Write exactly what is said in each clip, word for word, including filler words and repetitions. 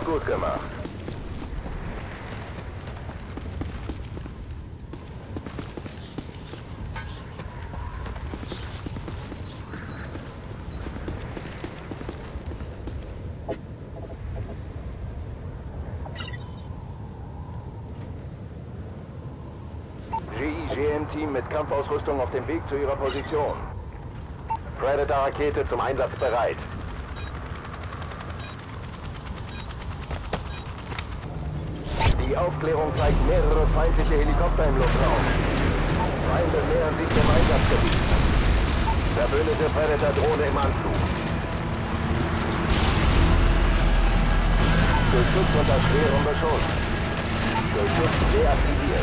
gut gemacht. G I G M-Team mit Kampfausrüstung auf dem Weg zu ihrer Position. Predator-Rakete zum Einsatz bereit. Die Aufklärung zeigt mehrere feindliche Helikopter im Luftraum. Feinde nähern sich dem Einsatzgebiet. Verbündete Predator-Drohne im Anflug. Geschütz unter schwerem Beschuss. Geschütz deaktiviert.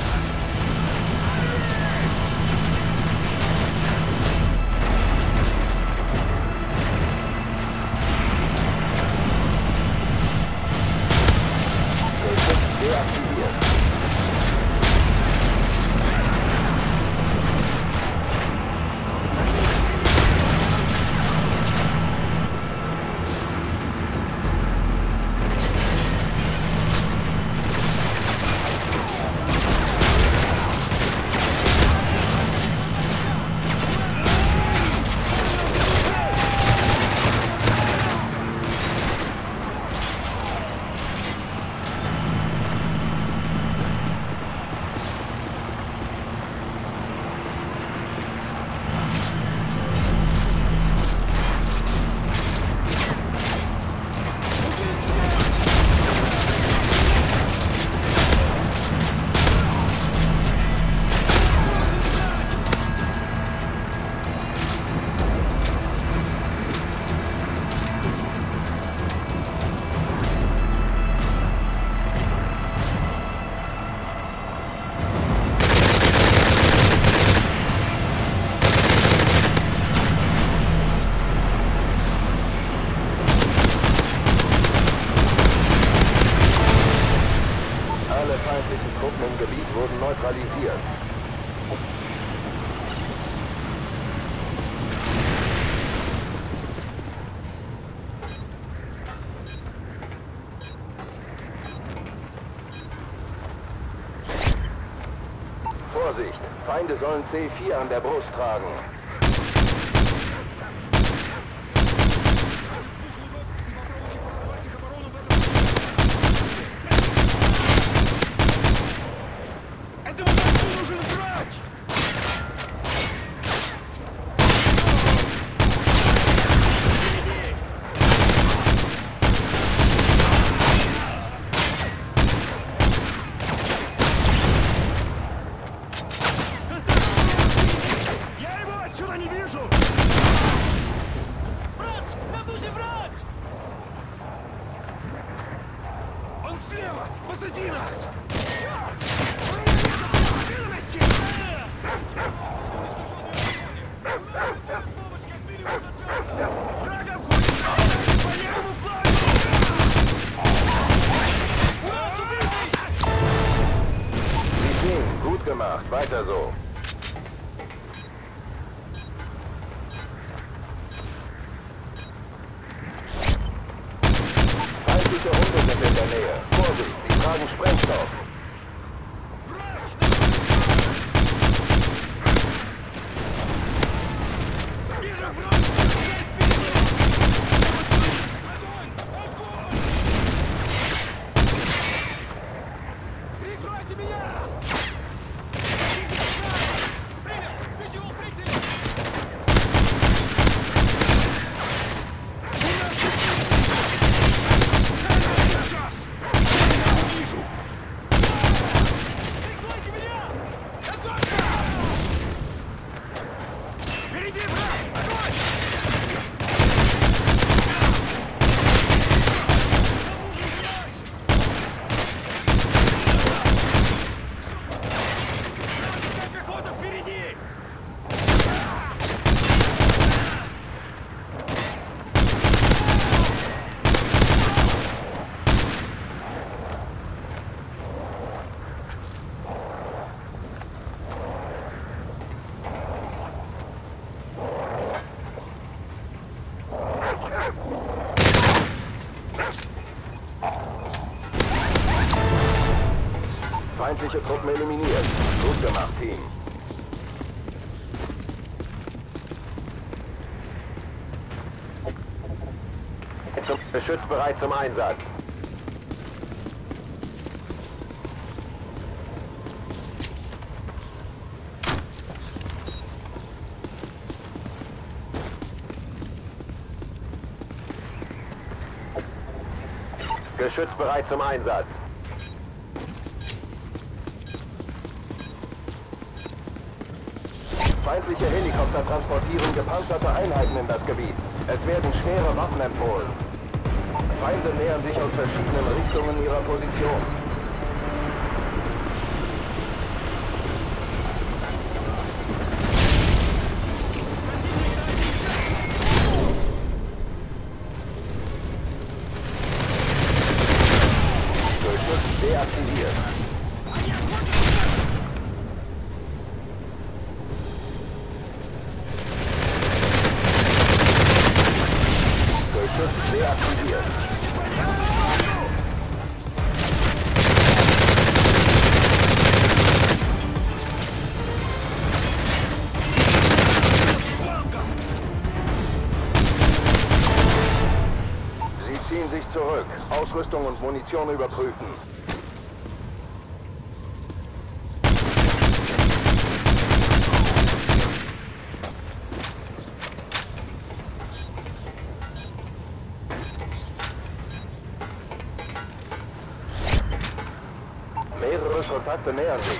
Deaktiviert. feindlichen Truppen im Gebiet wurden neutralisiert. Vorsicht! Feinde sollen C vier an der Brust tragen. Позади нас! Gut gemacht, weiter so. Feindliche Hunde sind in der Nähe. Vorsicht, sie tragen Sprengstoff. Feindliche Truppen eliminiert. Gut gemacht, Team. Geschütz bereit zum Einsatz. Geschütz bereit zum Einsatz. Feindliche Helikopter transportieren gepanzerte Einheiten in das Gebiet. Es werden schwere Waffen empfohlen. Feinde nähern sich aus verschiedenen Richtungen ihrer Position. Geschütz deaktiviert. Geschütz deaktiviert. Sie ziehen sich zurück. Ausrüstung und Munition überprüfen. Mehrere Kontakte nähern sich.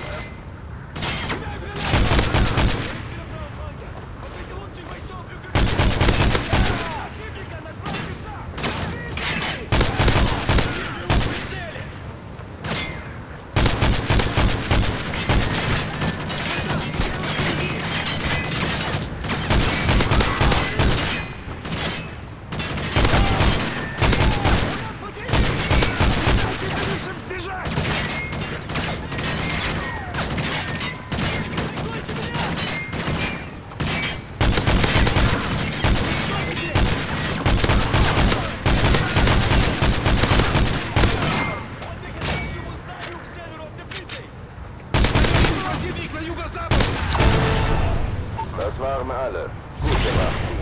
Das waren alle. Gut gemacht, Team.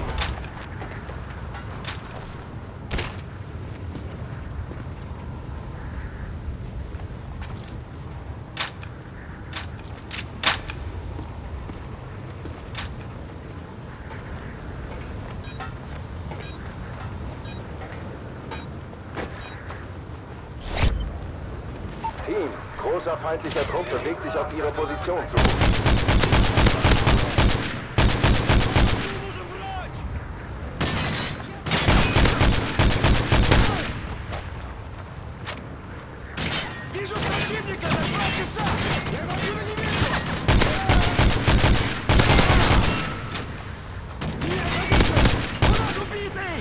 Team, großer feindlicher Trupp bewegt sich auf ihre Position zu. Вижу противника на два часа! Я его не вижу! Нет, позиция! У нас убитый!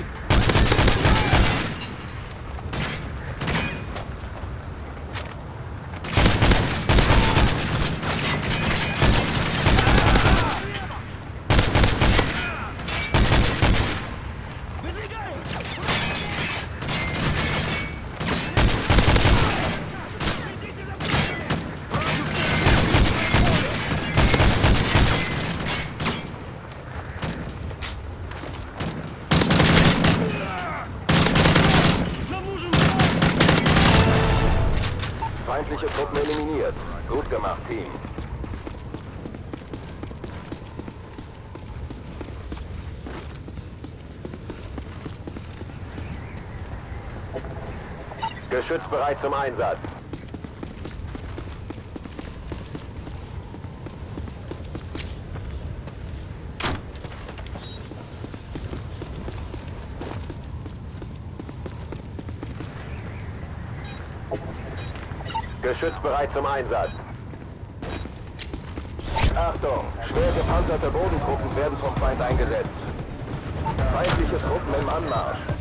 Выдвигаем! Feindliche Truppen eliminiert. Gut gemacht, Team. Geschütz bereit zum Einsatz. Geschütz bereit zum Einsatz. Achtung! Schwer gepanzerte Bodentruppen werden vom Feind eingesetzt. Feindliche Truppen im Anmarsch.